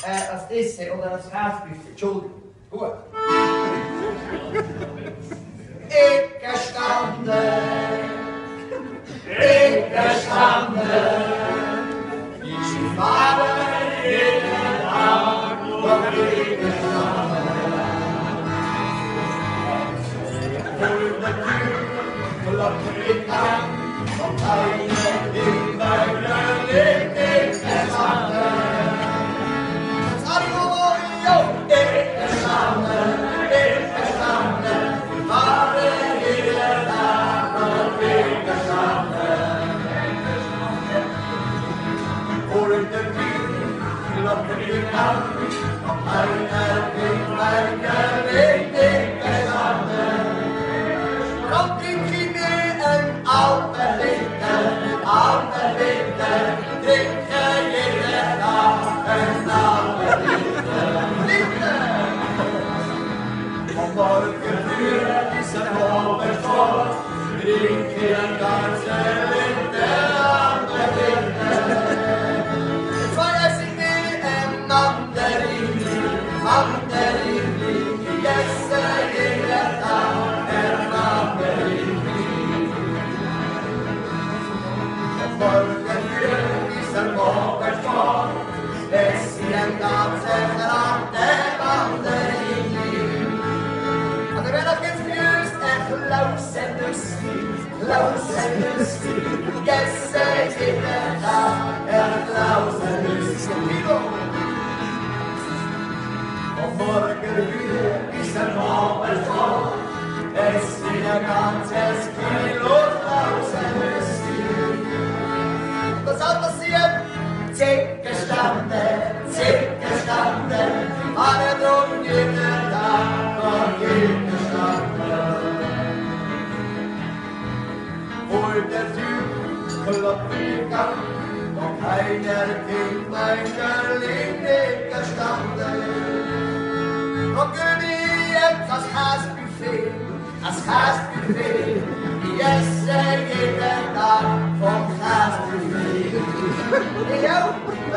Das Essen oder das Käsebuffet. Entschuldigung. Gut. Eggerstanden, ich fahre jeden Tag durch Eggerstanden. Vor der Tür klopft ich an und eine Himmelglöckchen Eggerstanden. Eggerstanden, Eggerstanden, ich fahre jeden Tag durch Eggerstanden. Vor der Tür klopft ich an und eine Himmelglöckchen Eggerstanden. Kommt in Knie ein alter Winter, trinke jeden Tag ein alter Winter. Om morgen früh ist Oberfort, trinke den ganzen Winter an der Winter. Zwei essen wir en Mandarin, ich esse jeden Tag en Mandarin. Om morgen früh ist Oberfort, esse den ganzen Mandarin. And the minute gets fused and close and lustig, yes, I did that, and close and lustig. Om morgen früh ist Oberfort, es wird ein ganzes Kilo close and lustig. Was soll passieren? Eggerstanden, alle drum jeden Tag von Eggerstanden. Vor der Tür klopft ich an, und keiner kennt mein Girl in Eggerstanden. Und gönnt das Käsebuffet, ich esse jeden Tag vom Käsebuffet.